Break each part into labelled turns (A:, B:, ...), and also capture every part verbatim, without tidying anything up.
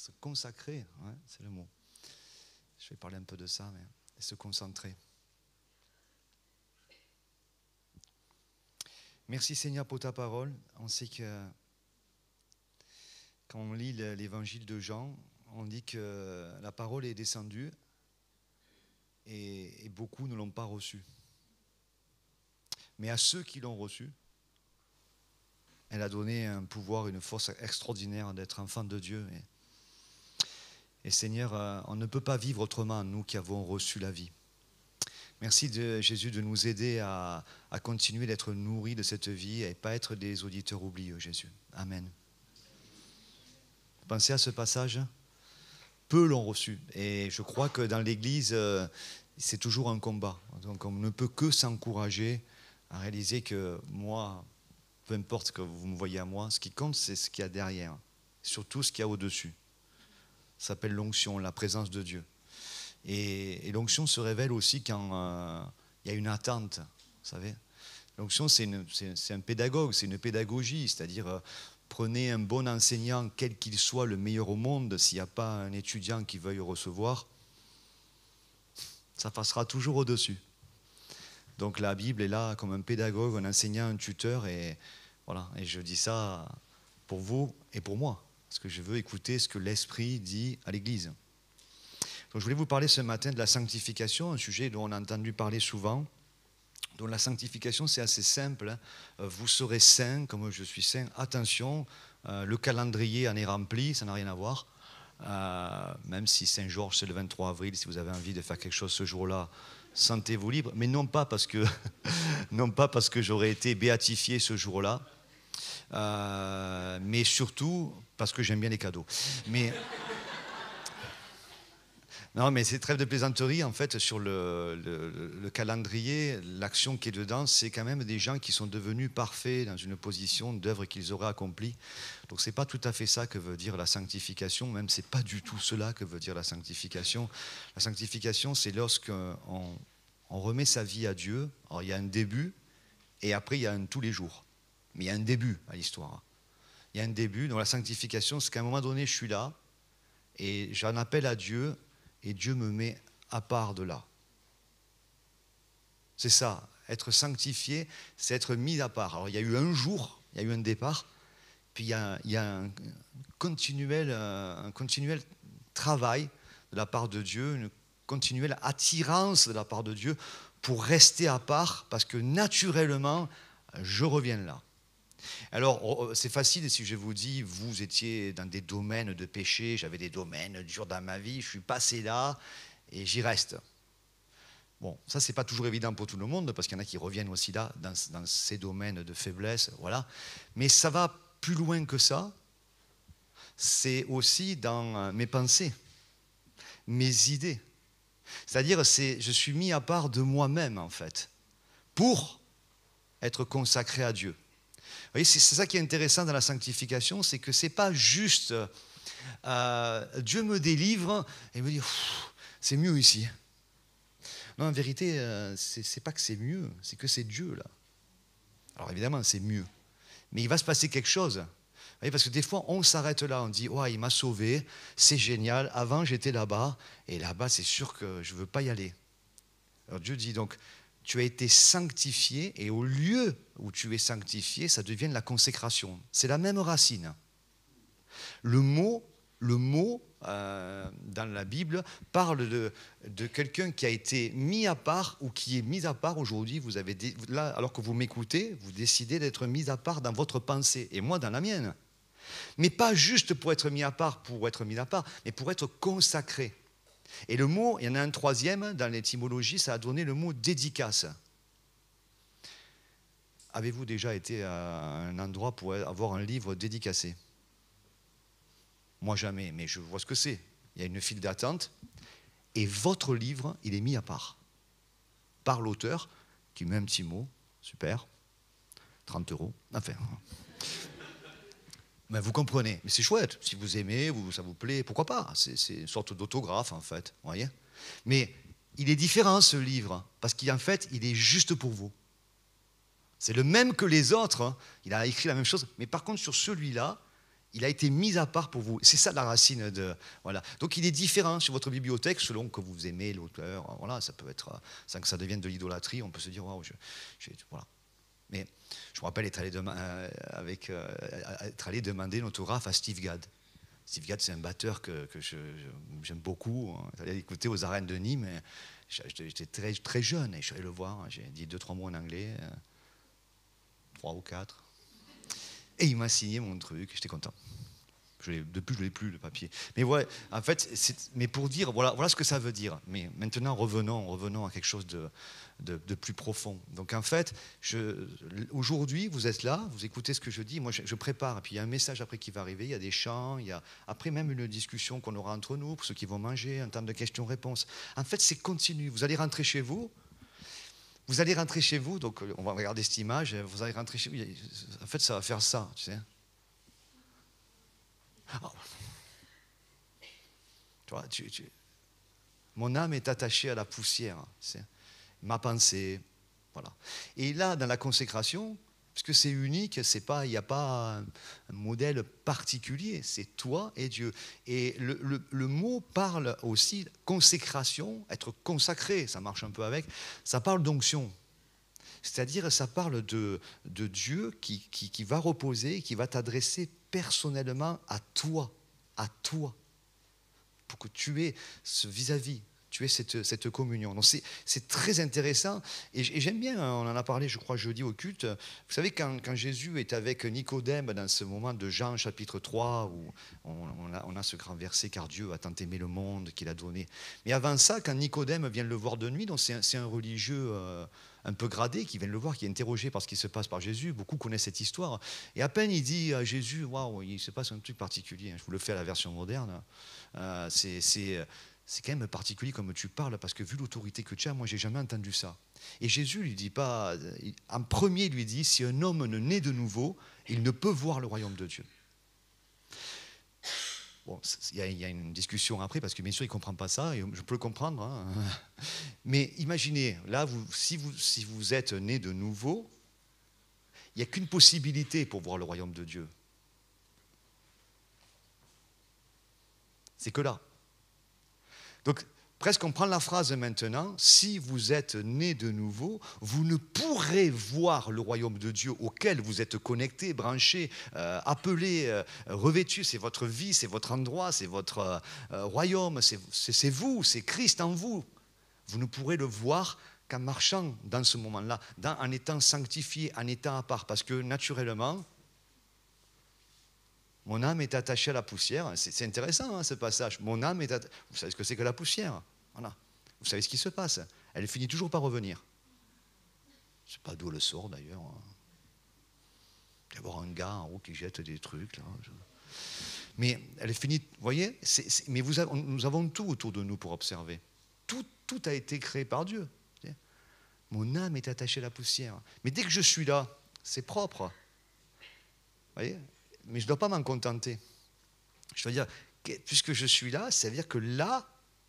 A: se consacrer, ouais, c'est le mot. Je vais parler un peu de ça, mais se concentrer. Merci Seigneur pour ta parole. On sait que quand on lit l'évangile de Jean, on dit que la parole est descendue et, et beaucoup ne l'ont pas reçue. Mais à ceux qui l'ont reçue, elle a donné un pouvoir, une force extraordinaire d'être enfant de Dieu. Et, et Seigneur, on ne peut pas vivre autrement, nous qui avons reçu la vie. Merci de, Jésus de nous aider à, à continuer d'être nourris de cette vie et pas être des auditeurs oublieux, Jésus. Amen. Pensez à ce passage. Peu l'ont reçu. Et je crois que dans l'Église, c'est toujours un combat. Donc on ne peut que s'encourager à réaliser que moi, peu importe ce que vous me voyez à moi, ce qui compte, c'est ce qu'il y a derrière. Surtout ce qu'il y a au-dessus. Ça s'appelle l'onction, la présence de Dieu. Et, et l'onction se révèle aussi quand euh, il y a une attente, vous savez. L'onction, c'est, une, c'est, c'est un pédagogue, c'est une pédagogie, c'est-à-dire euh, prenez un bon enseignant, quel qu'il soit, le meilleur au monde, s'il n'y a pas un étudiant qui veuille recevoir, ça passera toujours au-dessus. Donc la Bible est là comme un pédagogue, un enseignant, un tuteur, et voilà. Et je dis ça pour vous et pour moi, parce que je veux écouter ce que l'Esprit dit à l'Église. Donc, je voulais vous parler ce matin de la sanctification, un sujet dont on a entendu parler souvent. Donc la sanctification, c'est assez simple. Vous serez saints comme je suis saint. Attention, euh, le calendrier en est rempli, ça n'a rien à voir. Euh, même si Saint-Georges, c'est le vingt-trois avril, si vous avez envie de faire quelque chose ce jour-là, sentez-vous libre. Mais non pas parce que, non pas parce que j'aurais été béatifié ce jour-là, euh, mais surtout parce que j'aime bien les cadeaux. Mais... Non, mais c'est trêve de plaisanterie, en fait, sur le, le, le calendrier, l'action qui est dedans, c'est quand même des gens qui sont devenus parfaits dans une position d'œuvre qu'ils auraient accomplie. Donc ce n'est pas tout à fait ça que veut dire la sanctification, même ce n'est pas du tout cela que veut dire la sanctification. La sanctification, c'est lorsqu'on on remet sa vie à Dieu. Alors il y a un début, et après il y a un tous les jours. Mais il y a un début à l'histoire. Il y a un début, donc la sanctification, c'est qu'à un moment donné, je suis là, et j'en appelle à Dieu, et Dieu me met à part de là. C'est ça, être sanctifié, c'est être mis à part. Alors il y a eu un jour, il y a eu un départ, puis il y a, il y a un, continuel, un continuel travail de la part de Dieu, une continuelle attirance de la part de Dieu pour rester à part, parce que naturellement, je reviens là. Alors, c'est facile si je vous dis, vous étiez dans des domaines de péché, j'avais des domaines durs dans ma vie, je suis passé là et j'y reste. Bon, ça, c'est pas toujours évident pour tout le monde, parce qu'il y en a qui reviennent aussi là, dans, dans ces domaines de faiblesse, voilà. Mais ça va plus loin que ça. C'est aussi dans mes pensées, mes idées. C'est-à-dire, c'est, je suis mis à part de moi-même, en fait, pour être consacré à Dieu. Vous voyez, c'est ça qui est intéressant dans la sanctification, c'est que ce n'est pas juste euh, Dieu me délivre et me dit c'est mieux ici. Non, en vérité, euh, c'est, c'est pas que c'est mieux, c'est que c'est Dieu là. Alors évidemment, c'est mieux. Mais il va se passer quelque chose. Vous voyez, parce que des fois, on s'arrête là, on dit ouais, il m'a sauvé, c'est génial, avant j'étais là-bas, et là-bas, c'est sûr que je ne veux pas y aller. Alors Dieu dit donc, tu as été sanctifié, et au lieu où tu es sanctifié, ça devient la consécration. C'est la même racine. Le mot, le mot euh, dans la Bible parle de, de quelqu'un qui a été mis à part ou qui est mis à part aujourd'hui. Vous avez là, alors que vous m'écoutez, vous décidez d'être mis à part dans votre pensée, et moi dans la mienne. Mais pas juste pour être mis à part, pour être mis à part, mais pour être consacré. Et le mot, il y en a un troisième, dans l'étymologie, ça a donné le mot dédicace. Avez-vous déjà été à un endroit pour avoir un livre dédicacé? Moi jamais, mais je vois ce que c'est. Il y a une file d'attente, et votre livre, il est mis à part. Par l'auteur, qui met un petit mot, super, trente euros, enfin... Ben vous comprenez, mais c'est chouette, si vous aimez, vous, ça vous plaît, pourquoi pas, c'est, c'est une sorte d'autographe en fait, vous voyez. Mais il est différent ce livre, parce qu'en fait, il est juste pour vous. C'est le même que les autres, hein. Il a écrit la même chose, mais par contre sur celui-là, Il a été mis à part pour vous. C'est ça la racine de... Voilà. Donc il est différent sur votre bibliothèque selon que vous aimez l'auteur. Voilà, ça peut être... Sans que ça devienne de l'idolâtrie, on peut se dire, waouh, je, je, voilà. Mais je me rappelle être allé, dema- euh, avec, euh, être allé demander un autographe à Steve Gadd. Steve Gadd, c'est un batteur que, que je, je, j'aime beaucoup. J'allais l'écouter aux arènes de Nîmes. J'étais très, très jeune et je suis allé le voir. J'ai dit deux, trois mots en anglais, euh, trois ou quatre. Et il m'a signé mon truc, j'étais content. Je depuis, je ne l'ai plus, le papier. Mais ouais, en fait, c'est, mais pour dire, voilà, voilà ce que ça veut dire. Mais maintenant, revenons, revenons à quelque chose de, de, de plus profond. Donc en fait, je, aujourd'hui, vous êtes là, vous écoutez ce que je dis, moi je, je prépare, et puis il y a un message après qui va arriver, il y a des chants, il y a après même une discussion qu'on aura entre nous, pour ceux qui vont manger, un temps de questions-réponses. En fait, c'est continu. Vous allez rentrer chez vous, vous allez rentrer chez vous, donc on va regarder cette image, vous allez rentrer chez vous, en fait, ça va faire ça, tu sais. Oh. Tu vois, tu, tu... Mon âme est attachée à la poussière, c'est ma pensée, voilà. Et là, dans la consécration, puisque c'est unique, c'est pas, il n'y a pas un, un modèle particulier, c'est toi et Dieu. Et le, le, le mot parle aussi consécration, être consacré, ça marche un peu avec, ça parle d'onction. C'est-à-dire, ça parle de, de Dieu qui, qui, qui va reposer, qui va t'adresser personnellement à toi, à toi, pour que tu aies ce vis-à-vis, tu aies cette, cette communion. Donc c'est, c'est très intéressant, et j'aime bien, on en a parlé, je crois, jeudi au culte. Vous savez, quand, quand Jésus est avec Nicodème, dans ce moment de Jean, chapitre trois, où on, on, a, on a ce grand verset, car Dieu a tant aimé le monde qu'il a donné. Mais avant ça, quand Nicodème vient le voir de nuit, donc c'est, un, c'est un religieux... Euh, un peu gradé, qui vient le voir, qui est interrogé par ce qui se passe par Jésus. Beaucoup connaissent cette histoire. Et à peine il dit à Jésus, waouh, il se passe un truc particulier. Je vous le fais à la version moderne. Euh, c'est, c'est, c'est quand même particulier comme tu parles, parce que vu l'autorité que tu as, moi, j'ai jamais entendu ça. Et Jésus lui dit pas, en premier, il lui dit, si un homme ne naît de nouveau, il ne peut voir le royaume de Dieu. Bon, il y, y a une discussion après, parce que bien sûr, il ne comprend pas ça, et je peux le comprendre. Hein. Mais imaginez, là, vous, si, vous, si vous êtes né de nouveau, il n'y a qu'une possibilité pour voir le royaume de Dieu. C'est que là. Donc, presque on prend la phrase maintenant, si vous êtes né de nouveau, vous ne pourrez voir le royaume de Dieu auquel vous êtes connecté, branché, euh, appelé, euh, revêtu. C'est votre vie, c'est votre endroit, c'est votre euh, royaume, c'est, c'est, c'est vous, c'est Christ en vous. Vous ne pourrez le voir qu'en marchant dans ce moment-là, dans, en étant sanctifié, en étant à part. Parce que naturellement, mon âme est attachée à la poussière. C'est, c'est intéressant, hein, ce passage. Mon âme est attachée. Vous savez ce que c'est que la poussière? Voilà. Vous savez ce qui se passe. Elle finit toujours par revenir. Je ne sais pas d'où elle sort d'ailleurs. Il y a un gars en haut qui jette des trucs. Là. Mais elle finit, vous voyez, c'est, c'est, mais vous avez, nous avons tout autour de nous pour observer. Tout, tout a été créé par Dieu. Mon âme est attachée à la poussière. Mais dès que je suis là, c'est propre. Vous voyez? Mais je ne dois pas m'en contenter. Je dois dire, puisque je suis là, ça veut dire que là,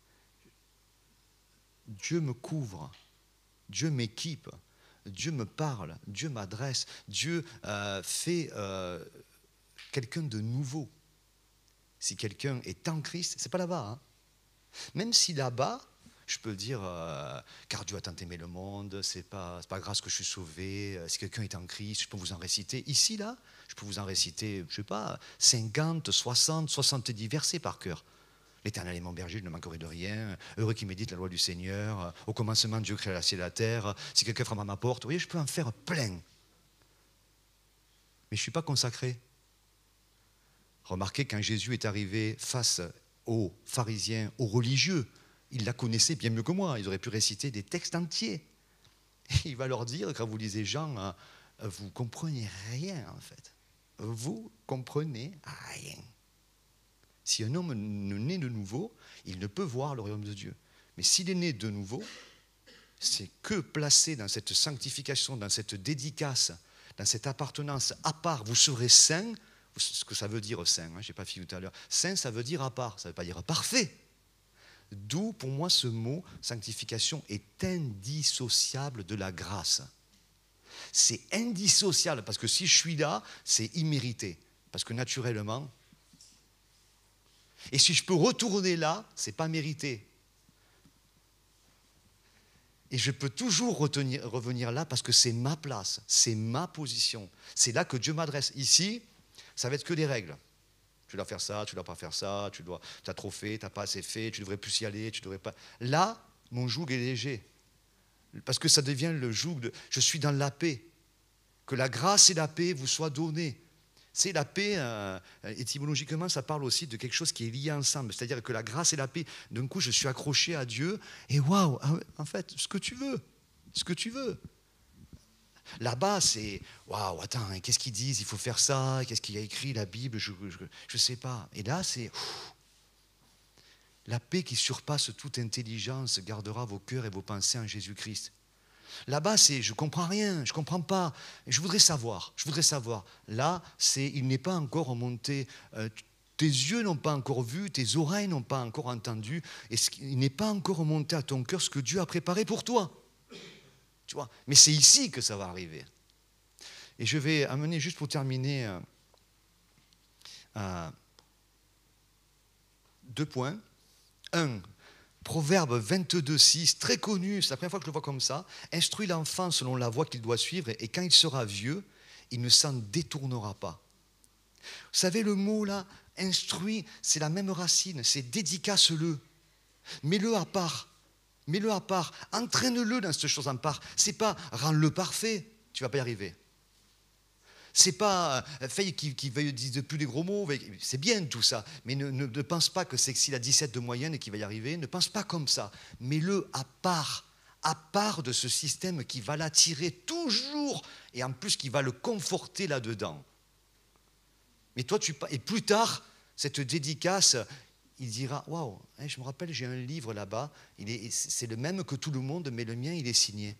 A: Dieu me couvre, Dieu m'équipe, Dieu me parle, Dieu m'adresse, Dieu euh, fait euh, quelqu'un de nouveau. Si quelqu'un est en Christ, c'est pas là-bas. Hein. Même si là-bas, je peux dire, euh, car Dieu a tant aimé le monde, c'est pas, c'est pas grâce que je suis sauvé, si quelqu'un est en Christ, je peux vous en réciter. Ici, là, je peux vous en réciter, je sais pas, cinquante, soixante, soixante-dix versets par cœur. L'Éternel est mon berger, je ne manquerai de rien. Heureux qui médite la loi du Seigneur. Au commencement, Dieu crée la ciel et la terre. Si quelqu'un frappe à ma porte, vous voyez, je peux en faire plein. Mais je ne suis pas consacré. Remarquez, quand Jésus est arrivé face aux pharisiens, aux religieux, il la connaissait bien mieux que moi. Ils auraient pu réciter des textes entiers. Et il va leur dire, quand vous lisez Jean, vous ne comprenez rien en fait. Vous comprenez rien. Si un homme ne naît de nouveau, il ne peut voir le royaume de Dieu. Mais s'il est né de nouveau, c'est que placé dans cette sanctification, dans cette dédicace, dans cette appartenance à part, vous serez saint, ce que ça veut dire saint, hein, je n'ai pas fini tout à l'heure. Saint, ça veut dire à part, ça ne veut pas dire parfait. D'où, pour moi, ce mot, sanctification, est indissociable de la grâce. C'est indissociable, parce que si je suis là, c'est immérité. Parce que naturellement, et si je peux retourner là, ce n'est pas mérité. Et je peux toujours retenir, revenir là parce que c'est ma place, c'est ma position. C'est là que Dieu m'adresse. Ici, ça va être que des règles. Tu dois faire ça, tu ne dois pas faire ça, tu dois, tu as trop fait, tu n'as pas assez fait, tu devrais plus y aller, tu devrais pas. Là, mon joug est léger. Parce que ça devient le joug de je suis dans la paix. Que la grâce et la paix vous soient données. C'est la paix, euh, étymologiquement, ça parle aussi de quelque chose qui est lié ensemble. C'est-à-dire que la grâce et la paix, d'un coup, je suis accroché à Dieu et waouh, en fait, ce que tu veux, ce que tu veux. Là-bas, c'est waouh, attends, qu'est-ce qu'ils disent? Il faut faire ça, qu'est-ce qu'il y a écrit, la Bible, je ne sais pas. Et là, c'est ouf, la paix qui surpasse toute intelligence gardera vos cœurs et vos pensées en Jésus-Christ. Là-bas, c'est je ne comprends rien, je ne comprends pas, je voudrais savoir, je voudrais savoir. Là, c'est il n'est pas encore remonté, euh, tes yeux n'ont pas encore vu, tes oreilles n'ont pas encore entendu, et ce, il n'est pas encore remonté à ton cœur ce que Dieu a préparé pour toi. Tu vois, mais c'est ici que ça va arriver. Et je vais amener, juste pour terminer, euh, euh, deux points. Un, Proverbe vingt-deux, six, très connu, c'est la première fois que je le vois comme ça. Instruis l'enfant selon la voie qu'il doit suivre, et quand il sera vieux, il ne s'en détournera pas. Vous savez, le mot là, instruis, c'est la même racine, c'est dédicace-le. Mets-le à part. Mets-le à part. Entraîne-le dans cette chose en part. C'est pas rends-le parfait, tu ne vas pas y arriver. C'est pas Faye qui, qui ne dise plus les gros mots, c'est bien tout ça, mais ne, ne, ne pense pas que c'est que s'il a dix-sept de moyenne et qu'il va y arriver, ne pense pas comme ça. Mets-le à part, à part de ce système qui va l'attirer toujours et en plus qui va le conforter là-dedans. Mais toi, tu et plus tard, cette dédicace, il dira waouh, hein, je me rappelle, j'ai un livre là-bas, il est, c'est le même que tout le monde, mais le mien, il est signé.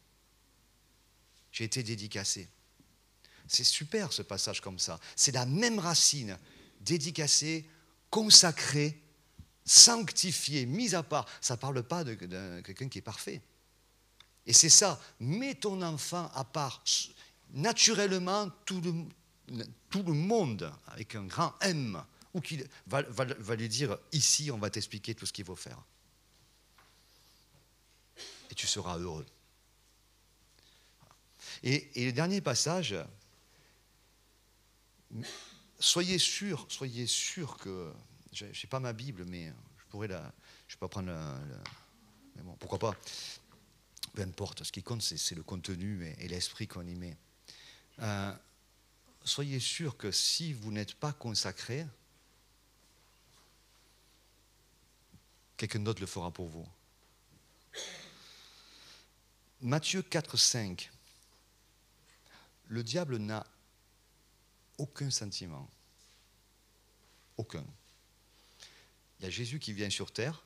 A: J'ai été dédicacé. C'est super ce passage comme ça. C'est la même racine, dédicacée, consacrée, sanctifiée, mise à part. Ça ne parle pas de, de quelqu'un qui est parfait. Et c'est ça, mets ton enfant à part. Naturellement, tout le, tout le monde, avec un grand M, ou qu'il va, va, va lui dire, ici, on va t'expliquer tout ce qu'il faut faire. Et tu seras heureux. Et, et le dernier passage... Soyez sûr, soyez sûr que, je n'ai pas ma Bible, mais je pourrais la, je ne vais pas prendre la, la mais bon, pourquoi pas, peu importe, ce qui compte c'est, c'est le contenu et, et l'esprit qu'on y met. Euh, soyez sûr que si vous n'êtes pas consacré, quelqu'un d'autre le fera pour vous. Matthieu quatre, cinq, le diable n'a aucun sentiment. Aucun. Il y a Jésus qui vient sur terre.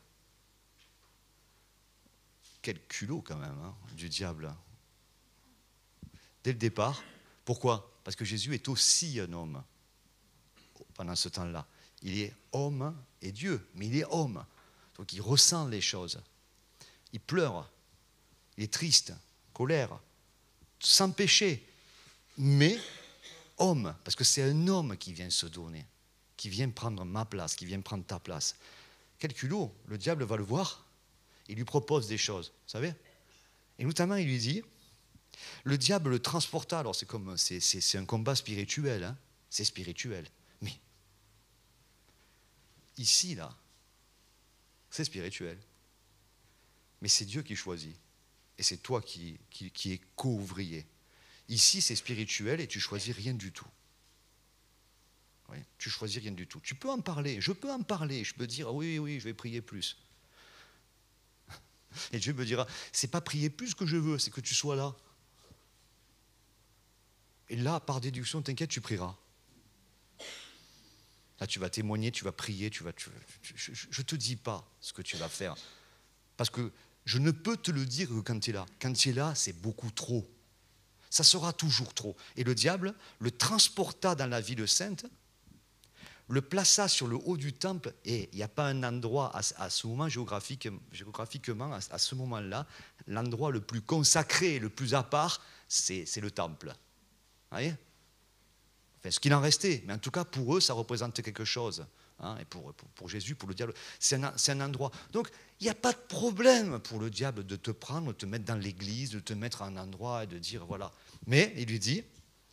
A: Quel culot quand même, hein, du diable. Dès le départ. Pourquoi? Parce que Jésus est aussi un homme. Pendant ce temps-là. Il est homme et Dieu, mais il est homme. Donc il ressent les choses. Il pleure. Il est triste, colère, sans péché. Mais homme, parce que c'est un homme qui vient se donner, qui vient prendre ma place, qui vient prendre ta place. Quel culot, le diable va le voir, il lui propose des choses, vous savez. Et notamment, il lui dit, le diable le transporta, alors c'est comme, c'est, c'est, c'est un combat spirituel, hein, c'est spirituel, mais ici, là, c'est spirituel, mais c'est Dieu qui choisit, et c'est toi qui, qui, qui es co-ouvrier. Ici, c'est spirituel et tu choisis rien du tout. Oui, tu choisis rien du tout. Tu peux en parler, je peux en parler, je peux dire oui, oui, je vais prier plus. Et Dieu me dira, c'est pas prier plus que je veux, c'est que tu sois là. Et là, par déduction, t'inquiète, tu prieras. Là, tu vas témoigner, tu vas prier, tu vas. Tu, tu, je ne te dis pas ce que tu vas faire, parce que je ne peux te le dire que quand tu es là. Quand tu es là, c'est beaucoup trop. Ça sera toujours trop. Et le diable le transporta dans la ville sainte, le plaça sur le haut du temple, et il n'y a pas un endroit à, à ce moment géographique, géographiquement, à, à ce moment-là, l'endroit le plus consacré, le plus à part, c'est, c'est le temple. Vous voyez ? Enfin, ce qu'il en restait. Mais en tout cas, pour eux, ça représentait quelque chose. Hein, et pour, pour, pour Jésus, pour le diable, c'est un, c'est un endroit. Donc, il n'y a pas de problème pour le diable de te prendre, de te mettre dans l'église, de te mettre à un endroit et de dire, voilà. Mais il lui dit,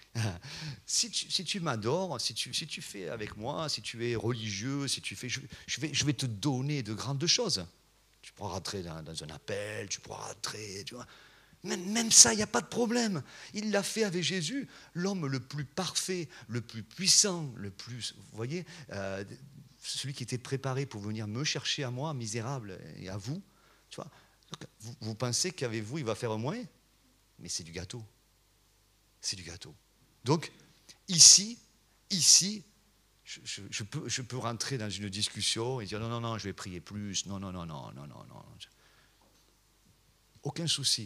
A: si tu, si tu m'adores, si tu, si tu fais avec moi, si tu es religieux, si tu fais, je, je, vais, je vais te donner de grandes choses. Tu pourras rentrer dans, dans un appel, tu pourras rentrer, tu vois. Même, même ça, il n'y a pas de problème. Il l'a fait avec Jésus, l'homme le plus parfait, le plus puissant, le plus, vous voyez, euh, celui qui était préparé pour venir me chercher à moi, misérable, et à vous. Tu vois. Donc, vous, vous pensez qu'avec vous, il va faire moins? Mais c'est du gâteau. C'est du gâteau. Donc, ici, ici, je, je, je, peux, je peux rentrer dans une discussion et dire non, non, non, je vais prier plus, non, non, non, non, non, non, non. Aucun souci.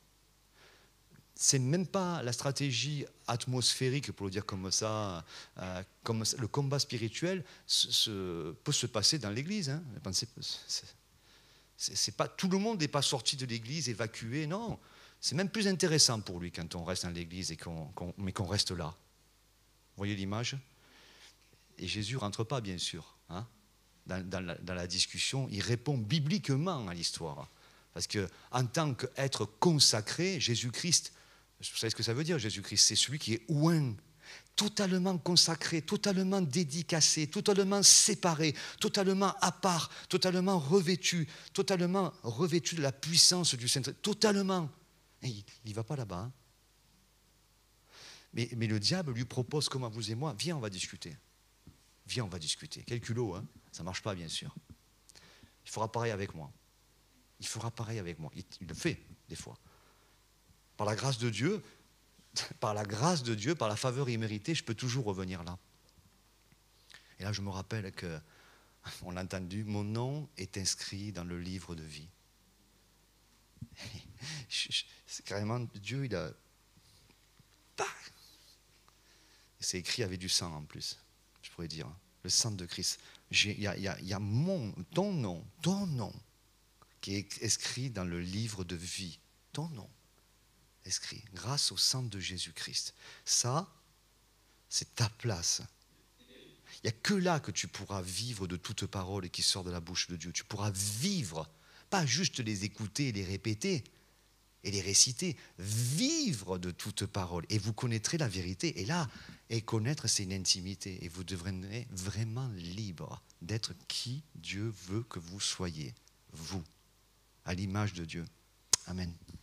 A: C'est même pas la stratégie atmosphérique, pour le dire comme ça, euh, comme le combat spirituel se, se, peut se passer dans l'église. Hein. C'est, c'est, c'est pas, tout le monde n'est pas sorti de l'église, évacué, non. C'est même plus intéressant pour lui quand on reste dans l'église, et qu'on, qu'on, mais qu'on reste là. Vous voyez l'image? Et Jésus ne rentre pas, bien sûr, hein, dans, dans, la, dans la discussion. Il répond bibliquement à l'histoire. Parce qu'en tant qu'être consacré, Jésus-Christ, vous savez ce que ça veut dire, Jésus-Christ? C'est celui qui est oint, totalement consacré, totalement dédicacé, totalement séparé, totalement à part, totalement revêtu, totalement revêtu de la puissance du Saint-Esprit, totalement. Et il n'y va pas là-bas. Hein. Mais, mais le diable lui propose, comme à vous et moi, viens, on va discuter. Viens, on va discuter. Quel culot, hein? Ça ne marche pas, bien sûr. Il fera pareil avec moi. Il fera pareil avec moi. Il, il le fait, des fois. Par la grâce de Dieu, par la grâce de Dieu, par la faveur imméritée, je peux toujours revenir là. Et là, je me rappelle que, on l'a entendu, mon nom est inscrit dans le livre de vie. C'est carrément Dieu, il a... C'est écrit avec du sang en plus, je pourrais dire. Le sang de Christ. Il y a, y a, y a mon, ton nom, ton nom, qui est inscrit dans le livre de vie. Ton nom, inscrit, grâce au sang de Jésus-Christ. Ça, c'est ta place. Il n'y a que là que tu pourras vivre de toute parole qui sort de la bouche de Dieu. Tu pourras vivre, pas juste les écouter et les répéter et les réciter, vivre de toute parole. Et vous connaîtrez la vérité. Et là, et connaître, c'est une intimité. Et vous deviendrez vraiment libre d'être qui Dieu veut que vous soyez, vous, à l'image de Dieu. Amen.